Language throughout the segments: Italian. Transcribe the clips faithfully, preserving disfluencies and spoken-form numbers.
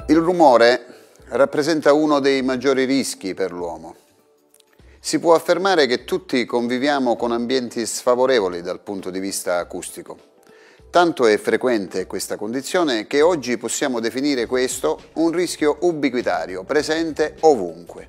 Il rumore rappresenta uno dei maggiori rischi per l'uomo. Si può affermare che tutti conviviamo con ambienti sfavorevoli dal punto di vista acustico. Tanto è frequente questa condizione che oggi possiamo definire questo un rischio ubiquitario, presente ovunque.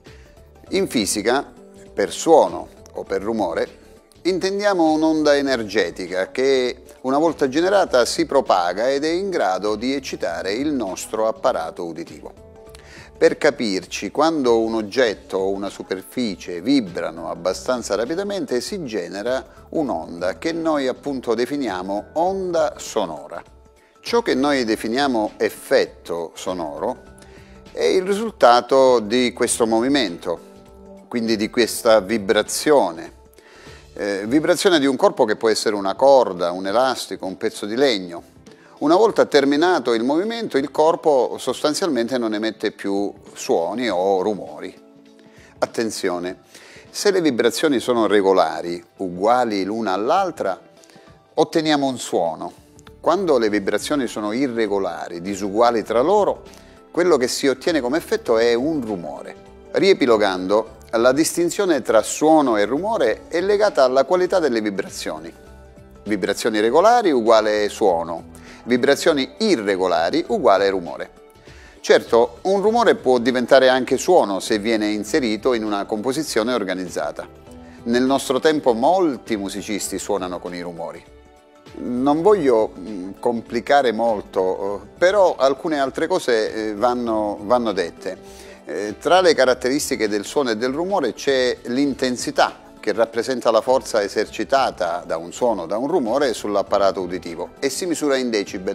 In fisica, per suono o per rumore, intendiamo un'onda energetica che, una volta generata, si propaga ed è in grado di eccitare il nostro apparato uditivo. Per capirci, quando un oggetto o una superficie vibrano abbastanza rapidamente, si genera un'onda che noi appunto definiamo onda sonora. Ciò che noi definiamo effetto sonoro è il risultato di questo movimento, quindi di questa vibrazione. Eh, vibrazione di un corpo che può essere una corda, un elastico, un pezzo di legno. Una volta terminato il movimento, il corpo sostanzialmente non emette più suoni o rumori. Attenzione, se le vibrazioni sono regolari, uguali l'una all'altra, otteniamo un suono. Quando le vibrazioni sono irregolari, disuguali tra loro, quello che si ottiene come effetto è un rumore. Riepilogando, la distinzione tra suono e rumore è legata alla qualità delle vibrazioni. Vibrazioni regolari uguale suono, vibrazioni irregolari uguale rumore. Certo, un rumore può diventare anche suono se viene inserito in una composizione organizzata. Nel nostro tempo molti musicisti suonano con i rumori. Non voglio complicare molto, però alcune altre cose vanno, vanno dette. Eh, tra le caratteristiche del suono e del rumore c'è l'intensità, che rappresenta la forza esercitata da un suono, da un rumore sull'apparato uditivo e si misura in decibel.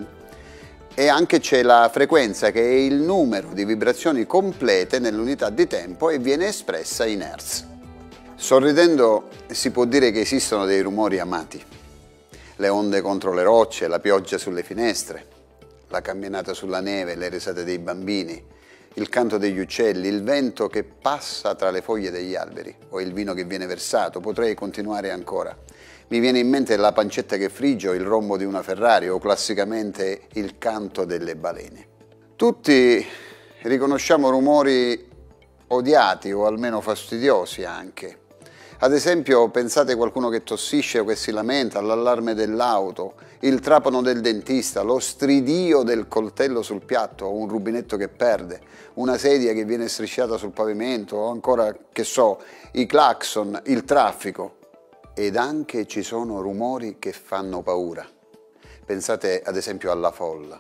E anche c'è la frequenza, che è il numero di vibrazioni complete nell'unità di tempo e viene espressa in hertz. Sorridendo si può dire che esistono dei rumori amati. Le onde contro le rocce, la pioggia sulle finestre, la camminata sulla neve, le risate dei bambini, il canto degli uccelli, il vento che passa tra le foglie degli alberi o il vino che viene versato. Potrei continuare ancora. Mi viene in mente la pancetta che frigge o il rombo di una Ferrari o classicamente il canto delle balene. Tutti riconosciamo rumori odiati o almeno fastidiosi anche. Ad esempio, pensate a qualcuno che tossisce o che si lamenta, l'allarme dell'auto, il trapano del dentista, lo stridio del coltello sul piatto o un rubinetto che perde, una sedia che viene strisciata sul pavimento o ancora, che so, i clacson, il traffico. Ed anche ci sono rumori che fanno paura. Pensate ad esempio alla folla.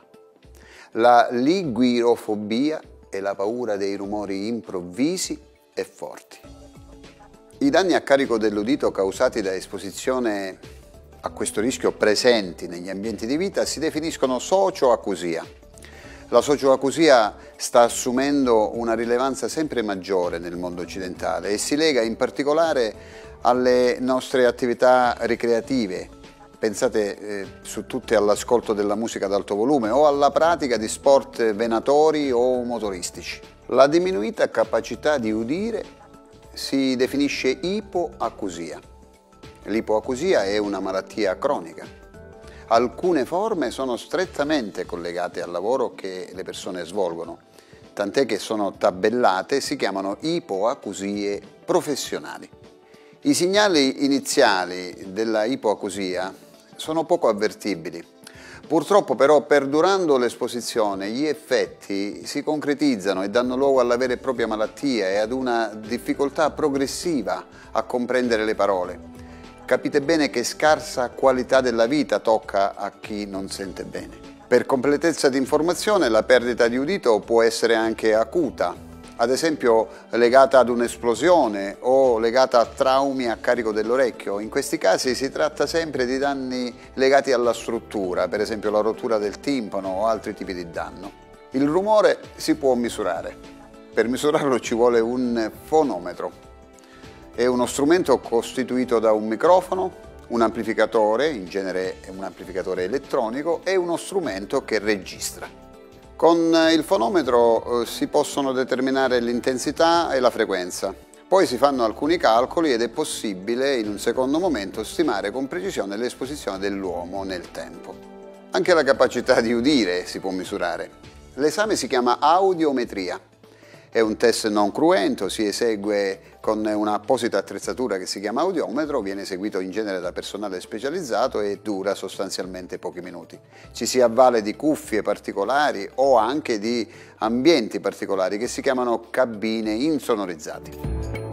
La liguirofobia è la paura dei rumori improvvisi e forti. I danni a carico dell'udito causati da esposizione a questo rischio presenti negli ambienti di vita si definiscono socioacusia. La socioacusia sta assumendo una rilevanza sempre maggiore nel mondo occidentale e si lega in particolare alle nostre attività ricreative. Pensate eh, su tutte all'ascolto della musica ad alto volume o alla pratica di sport venatori o motoristici. La diminuita capacità di udire si definisce ipoacusia. L'ipoacusia è una malattia cronica. Alcune forme sono strettamente collegate al lavoro che le persone svolgono, tant'è che sono tabellate e si chiamano ipoacusie professionali. I segnali iniziali della ipoacusia sono poco avvertibili. Purtroppo però, perdurando l'esposizione, gli effetti si concretizzano e danno luogo alla vera e propria malattia e ad una difficoltà progressiva a comprendere le parole. Capite bene che scarsa qualità della vita tocca a chi non sente bene. Per completezza di informazione, la perdita di udito può essere anche acuta, ad esempio legata ad un'esplosione o legata a traumi a carico dell'orecchio. In questi casi si tratta sempre di danni legati alla struttura, per esempio la rottura del timpano o altri tipi di danno. Il rumore si può misurare. Per misurarlo ci vuole un fonometro. È uno strumento costituito da un microfono, un amplificatore, in genere è un amplificatore elettronico, e uno strumento che registra. Con il fonometro eh, si possono determinare l'intensità e la frequenza. Poi si fanno alcuni calcoli ed è possibile in un secondo momento stimare con precisione l'esposizione dell'uomo nel tempo. Anche la capacità di udire si può misurare. L'esame si chiama audiometria. È un test non cruento, si esegue con un'apposita attrezzatura che si chiama audiometro, viene eseguito in genere da personale specializzato e dura sostanzialmente pochi minuti. Ci si avvale di cuffie particolari o anche di ambienti particolari che si chiamano cabine insonorizzati.